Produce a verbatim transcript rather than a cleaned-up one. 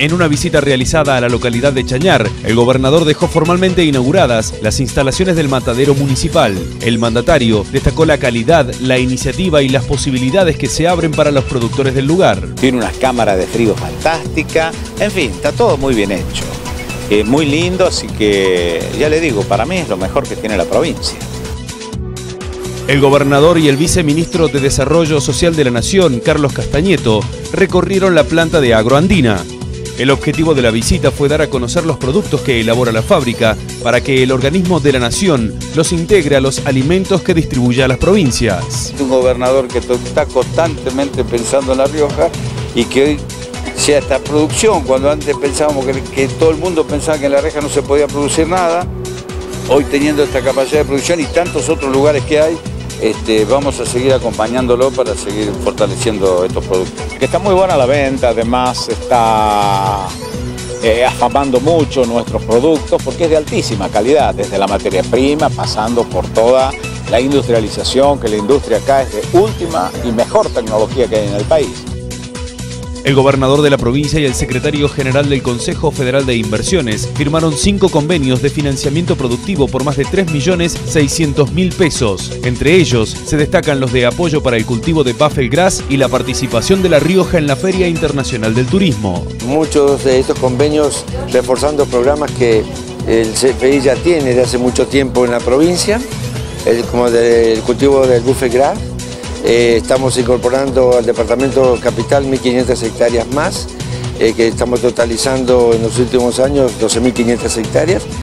En una visita realizada a la localidad de Chañar, el gobernador dejó formalmente inauguradas las instalaciones del matadero municipal. El mandatario destacó la calidad, la iniciativa y las posibilidades que se abren para los productores del lugar. Tiene unas cámaras de frío fantásticas, en fin, está todo muy bien hecho. Eh, muy lindo, así que ya le digo, para mí es lo mejor que tiene la provincia. El gobernador y el viceministro de Desarrollo Social de la Nación, Carlos Castañeto, recorrieron la planta de Agroandina. El objetivo de la visita fue dar a conocer los productos que elabora la fábrica para que el organismo de la Nación los integre a los alimentos que distribuye a las provincias. Un gobernador que está constantemente pensando en La Rioja y que hoy sea esta producción, cuando antes pensábamos que, que todo el mundo pensaba que en La Rioja no se podía producir nada, hoy teniendo esta capacidad de producción y tantos otros lugares que hay, Este, vamos a seguir acompañándolo para seguir fortaleciendo estos productos. Que está muy buena la venta, además está eh, afamando mucho nuestros productos porque es de altísima calidad, desde la materia prima, pasando por toda la industrialización, que la industria acá es de última y mejor tecnología que hay en el país. El gobernador de la provincia y el secretario general del Consejo Federal de Inversiones firmaron cinco convenios de financiamiento productivo por más de tres millones seiscientos mil pesos. Entre ellos se destacan los de apoyo para el cultivo de Buffelgrass y la participación de La Rioja en la Feria Internacional del Turismo. Muchos de estos convenios reforzando programas que el C F I ya tiene desde hace mucho tiempo en la provincia, el, como del cultivo del Buffelgrass. Eh, estamos incorporando al departamento capital mil quinientas hectáreas más, eh, que estamos totalizando en los últimos años doce mil quinientas hectáreas.